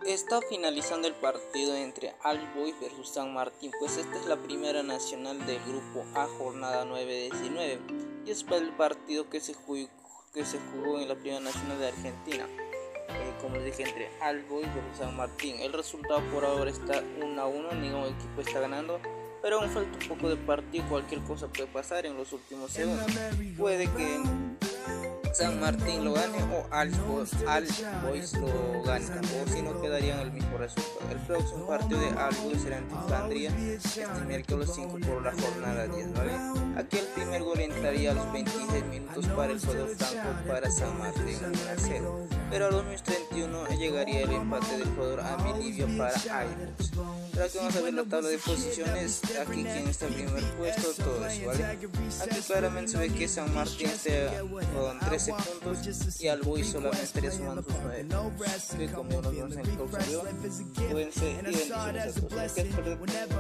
Está finalizando el partido entre All Boys versus San Martín, pues esta es la Primera Nacional del Grupo A, jornada 9-19, y es para el partido que se jugó en la Primera Nacional de Argentina, como les dije, entre All Boys versus San Martín. El resultado por ahora está 1-1, ningún equipo está ganando, pero aún falta un poco de partido, cualquier cosa puede pasar en los últimos segundos. Puede que San Martín lo gane o All Boys lo gane, o si no quedarían el mismo resultado. El próximo partido de All Boys será ante Flandria este miércoles 5 por la jornada 10, ¿vale? Aquí el primer gol entraría a los 26 minutos para el jugador franco para San Martín, 1-0, pero a los 31 llegaría el empate del jugador Amilivio para All Boys. Pero aquí vamos a ver la tabla de posiciones, aquí quién está en primer puesto, todo eso, ¿vale? Aquí claramente se ve que San Martín está con 13 puntos y All Boys solamente estaría sumando sus 9 puntos, que como nos vemos en el próximo video, cuídense y bendiciones a todos. Si quieres perder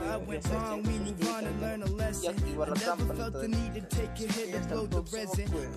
y activar la campanita de notificaciones. Y hasta el próximo,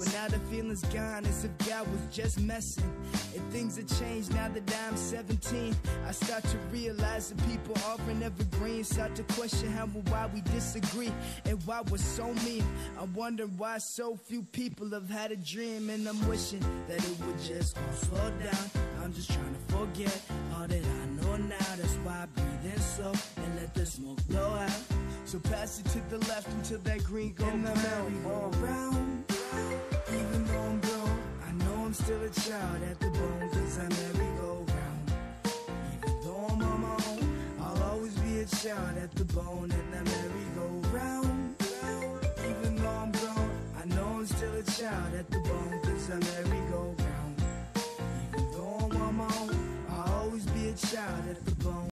cuídense. And things have changed now that I'm 17. I start to realize that people aren't evergreen. Start to question how and why we disagree and why we're so mean. I wonder why so few people have had a dream, and I'm wishing that it would just all slow down. I'm just trying to forget all that I know now. That's why I breathe in slow and let the smoke blow out. So pass it to the left until that green goes round. Even though I'm grown, I know I'm still a child at the bone, 'cause I merry-go-round. Even though I'm on my own, I'll always be a child at the bone and I merry-go-round. Even though I'm grown, I know I'm still a child at the bone, 'cause I merry-go-round. Even though I'm on my own, I'll always be a child at the bone.